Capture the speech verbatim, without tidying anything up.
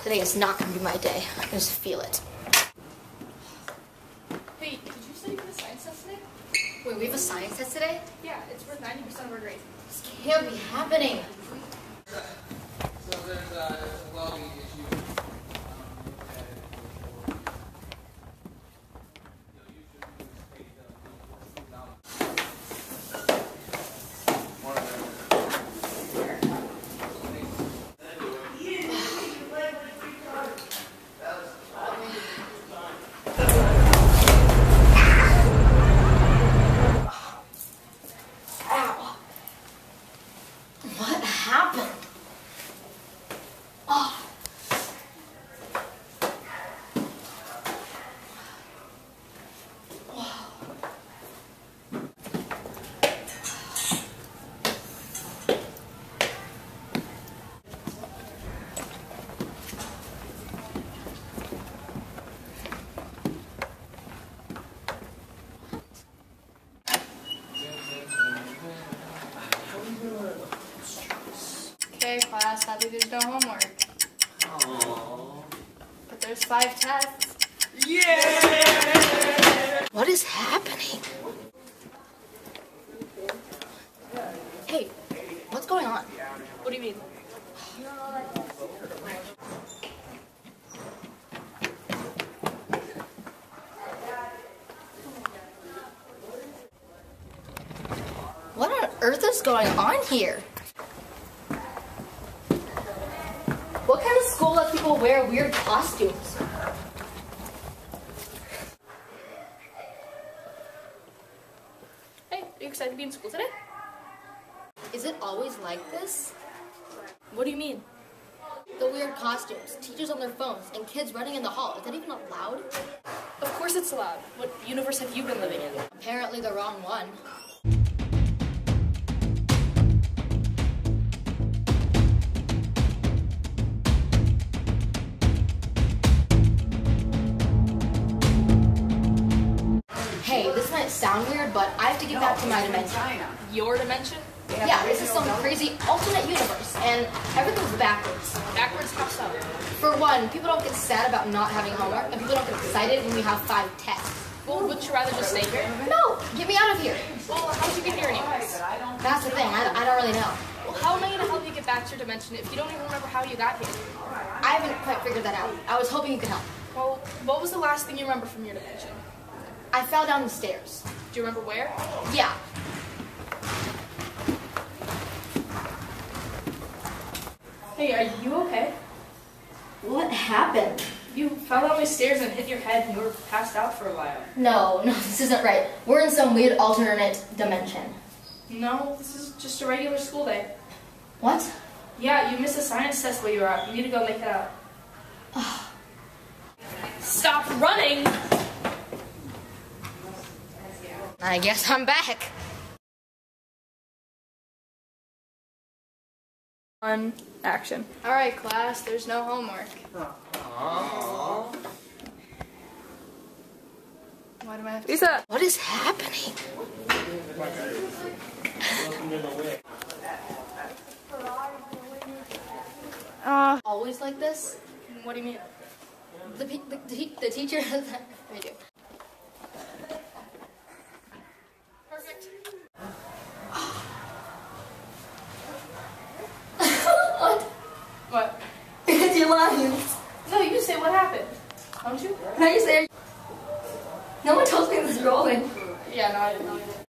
Today is not going to be my day. I can just feel it. Hey, did you study for the science test today? Wait, we have a science test today? Yeah, it's worth ninety percent of our grade. This can't be happening. So there's a welding issue. What happened? Oh. Okay, class, sadly there's no homework. Aww. But there's five tests. Yeah! What is happening? Hey, what's going on? What do you mean? What on earth is going on here? What kind of school lets people wear weird costumes? Hey, are you excited to be in school today? Is it always like this? What do you mean? The weird costumes, teachers on their phones, and kids running in the hall. Is that even allowed? Of course it's allowed. What universe have you been living in? Apparently the wrong one. Hey, this might sound weird, but I have to get back to my dimension. Your dimension? Yeah, this is some crazy alternate universe, and everything's backwards. Backwards, how so? For one, people don't get sad about not having homework, and people don't get excited when we have five tests. Well, wouldn't you rather just stay here? No, get me out of here. Well, how'd you get here anyways? That's the thing, I, I don't really know. Well, how am I going to help you get back to your dimension if you don't even remember how you got here? I haven't quite figured that out. I was hoping you could help. Well, what was the last thing you remember from your dimension? I fell down the stairs. Do you remember where? Yeah. Hey, are you okay? What happened? You fell down the stairs and hit your head and you were passed out for a while. No, no, this isn't right. We're in some weird alternate dimension. No, this is just a regular school day. What? Yeah, you missed a science test while you were out. You need to go make it out. Stop running! I guess I'm back. On action. Alright, class, there's no homework. Aww. Why do I have to Lisa! What is happening? Uh, Always like this? what do you mean? The, pe- the, the, the teacher has that. I do. Perfect. What? What? It's your lines. No, you say what happened. Don't you? Now you say. No one told me it was rolling. Yeah, no, I didn't know.